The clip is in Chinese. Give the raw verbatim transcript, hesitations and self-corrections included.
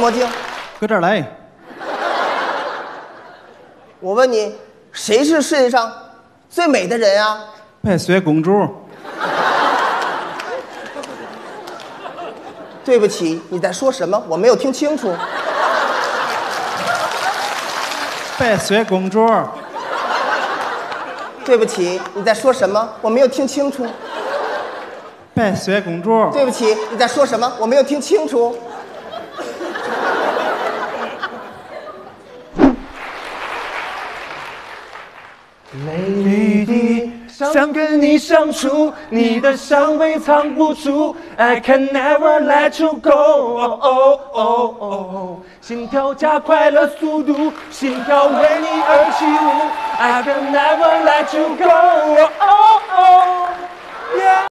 墨镜？ 搁这儿来。 我问你，谁是世界上最美的人啊？ 白雪公主。 对不起，你在说什么？我没有听清楚。 白雪公主。 对不起，你在说什么？我没有听清楚。 白雪公主。 对不起，你在说什么？我没有听清楚。 美丽的，想跟你相处，你的香味藏不住 ，I can never let you go。哦哦哦哦，心跳加快了速度，心跳为你而起舞 ，I can never let you go。哦哦哦。